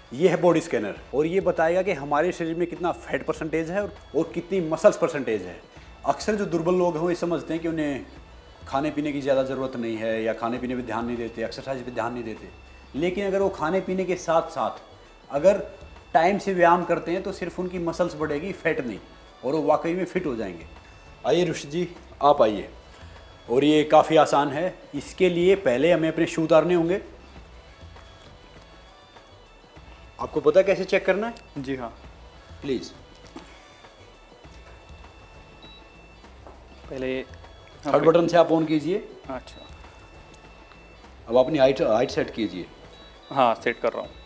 ये है body scanner और ये बताएगा कि हमारे शरीर में कितना फैट परसेंटेज है और कितनी मसल्स परसेंटेज है। अक्सर जो दुर्बल लोग हैं वो ये समझते हैं कि उन्हें खाने पीने की ज़्यादा ज़रूरत नहीं है या खाने पीने पे ध्यान नहीं देते, एक्सरसाइज पे ध्यान नहीं देते। लेकिन अगर वो खाने पीने के साथ साथ अगर टाइम से व्यायाम करते हैं तो सिर्फ उनकी मसल्स बढ़ेगी, फैट नहीं, और वो वाकई में फिट हो जाएंगे। आइए ऋषि जी, आप आइए। और ये काफ़ी आसान है। इसके लिए पहले हमें अपने शू उतारने होंगे। आपको पता है कैसे चेक करना है? जी हाँ। प्लीज़। पहले थर्ड बटन से आप ऑन कीजिए। अच्छा, अब अपनी हाइट सेट कीजिए। हाँ सेट कर रहा हूँ।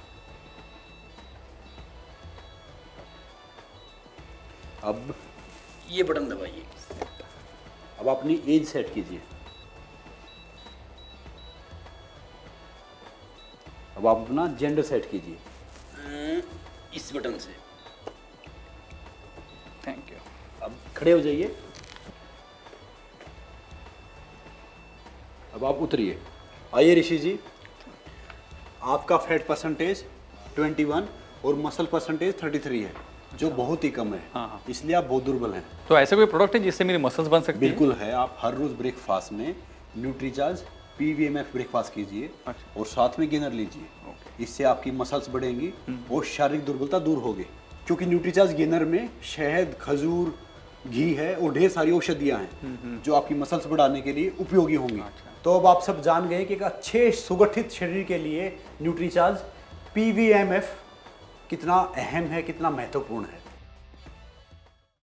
अब ये बटन दबाइए। अब अपनी एज सेट कीजिए। अब आप अपना जेंडर सेट कीजिए इस बटन से। Thank you. अब खड़े हो जाइए। अब आप उतरिए। आइए ऋषि जी, आपका फैट परसेंटेज 21 और मसल परसेंटेज 33 है, जो बहुत ही कम है। हाँ। इसलिए आप बहुत दुर्बल हैं। तो ऐसा कोई प्रोडक्ट है जिससे मेरी मसल्स बन सकती है? बिल्कुल है। आप हर रोज़ ब्रेकफास्ट में न्यूट्रीचार्ज PVMF ब्रेकफास्ट कीजिए। अच्छा। और साथ में गेनर लीजिए। इससे आपकी मसल्स बढ़ेंगी और शारीरिक दुर्बलता दूर होगी। क्योंकि न्यूट्रीचार्ज गेनर में शहद, खजूर, घी है और ढेर सारी औषधियाँ हैं जो आपकी मसल्स बढ़ाने के लिए उपयोगी होंगी। अच्छा। तो अब आप सब जान गए कि एक अच्छे सुगठित शरीर के लिए न्यूट्रीचार्ज PVMF कितना अहम है, कितना महत्वपूर्ण है।